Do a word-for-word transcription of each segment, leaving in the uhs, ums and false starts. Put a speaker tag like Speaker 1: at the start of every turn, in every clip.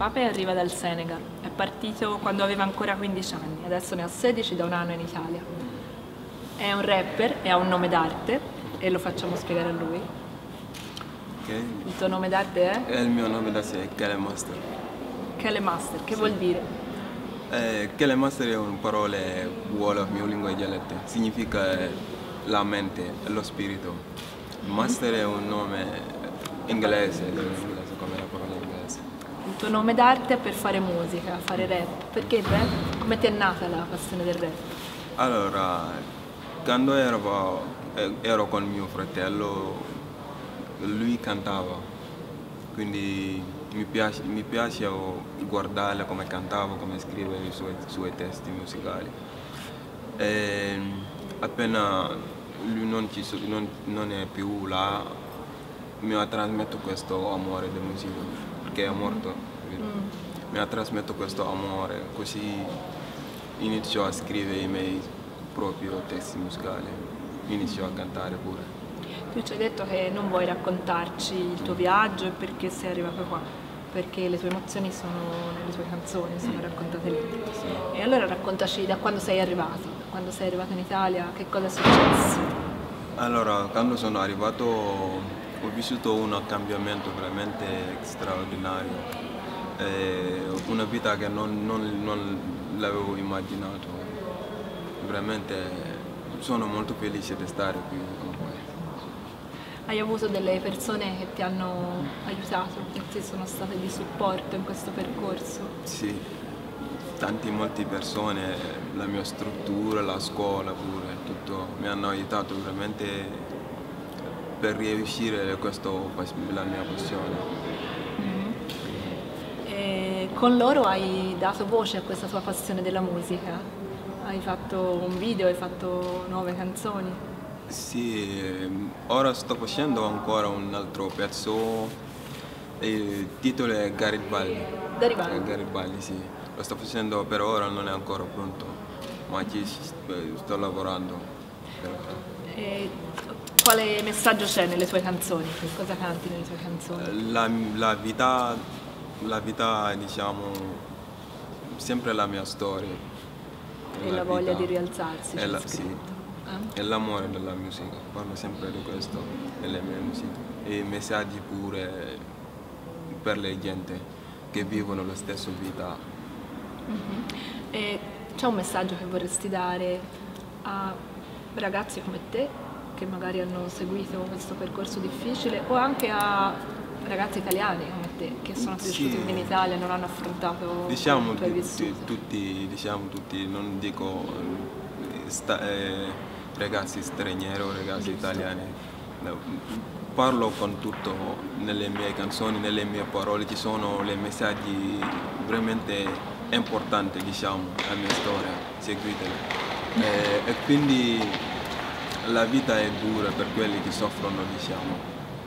Speaker 1: Pape arriva dal Senegal, è partito quando aveva ancora quindici anni, adesso ne ha sedici, da un anno in Italia. È un rapper e ha un nome d'arte e lo facciamo spiegare a lui.
Speaker 2: Okay.
Speaker 1: Il tuo nome d'arte è?
Speaker 2: E il mio nome d'arte è Kele Master.
Speaker 1: Kele Master, che
Speaker 2: Sì.
Speaker 1: vuol dire?
Speaker 2: Eh, Kele Master è una parola Wolof, mia lingua dialetta, significa la mente e lo spirito. Master è un nome inglese, inglese come la parola inglese.
Speaker 1: Il tuo nome d'arte è per fare musica, fare rap. Perché il rap? Come ti è nata la passione del rap?
Speaker 2: Allora, quando ero, ero con mio fratello, lui cantava, quindi mi, piace, mi piaceva guardare come cantava, come scriveva i suoi, i suoi testi musicali. E appena lui non, ci, non, non è più là, mi ha trasmesso questo amore della musica, perché è morto. Mm. Mi ha trasmesso questo amore, così inizio a scrivere i miei propri testi musicali, inizio a cantare pure.
Speaker 1: Tu ci hai detto che non vuoi raccontarci il tuo viaggio e perché sei arrivato qua, perché le tue emozioni sono nelle tue canzoni, sono raccontate lì. Sì. E allora raccontaci da quando sei arrivato, da quando sei arrivato in Italia, che cosa è successo?
Speaker 2: Allora, quando sono arrivato ho vissuto un cambiamento veramente straordinario, eh, una vita che non, non, non l'avevo immaginato. Veramente sono molto felice di stare qui con voi.
Speaker 1: Hai avuto delle persone che ti hanno aiutato, che ti sono state di supporto in questo percorso?
Speaker 2: Sì, tante molte persone, la mia struttura, la scuola pure, tutto mi hanno aiutato veramente per riuscire a questo, la mia passione.
Speaker 1: Mm-hmm. E con loro hai dato voce a questa tua passione della musica? Hai fatto un video, hai fatto nuove canzoni?
Speaker 2: Sì, ora sto facendo ancora un altro pezzo, il titolo è Garibaldi.
Speaker 1: Garibaldi?
Speaker 2: Garibaldi, sì. Lo sto facendo per ora, non è ancora pronto, ma ci sto lavorando.
Speaker 1: E quale messaggio c'è nelle tue canzoni? Che cosa canti nelle tue canzoni?
Speaker 2: La, la vita, la vita, diciamo, sempre la mia storia.
Speaker 1: E la, la voglia di rialzarsi, c'è scritto.
Speaker 2: Sì. E l'amore della musica, parlo sempre di questo nelle mie musiche. E i messaggi pure per le gente che vivono la stessa vita.
Speaker 1: Mm-hmm. E c'è un messaggio che vorresti dare a ragazzi come te che magari hanno seguito questo percorso difficile o anche a ragazzi italiani come te che sono cresciuti sì. in Italia e non hanno affrontato
Speaker 2: diciamo
Speaker 1: quello che hai vissuto?
Speaker 2: Tutti, diciamo tutti, non dico sta, eh, ragazzi stranieri o ragazzi Giusto. italiani, parlo con tutto nelle mie canzoni, nelle mie parole, ci sono dei messaggi veramente importanti, diciamo, la mia storia, seguiteli. E, e quindi la vita è dura per quelli che soffrono, diciamo.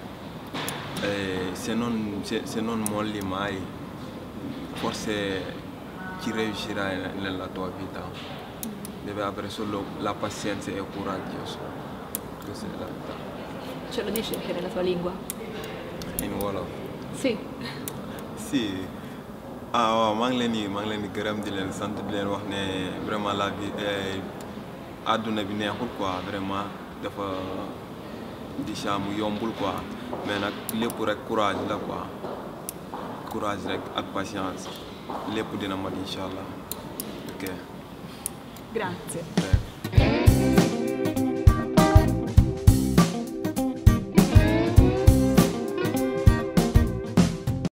Speaker 2: E se non, se, se non molli mai, forse ci riuscirai nella tua vita. Deve avere solo la pazienza e il coraggio. Questa è la vita.
Speaker 1: Ce lo dici anche nella tua lingua?
Speaker 2: In Wolof?
Speaker 1: Sì.
Speaker 2: Sì. ah waaw maa ngi leen di maa ngi leen di gërëm di leen sant di leen wax ne vraiment la vie àdduna bi neexul quoi, vraiment dafa diciamo yombul quoi, mais nag lépp rek courage la quoi, courage rek ak patience lépp dina mat incha allah. Ok.
Speaker 1: Grazie.
Speaker 2: Eh.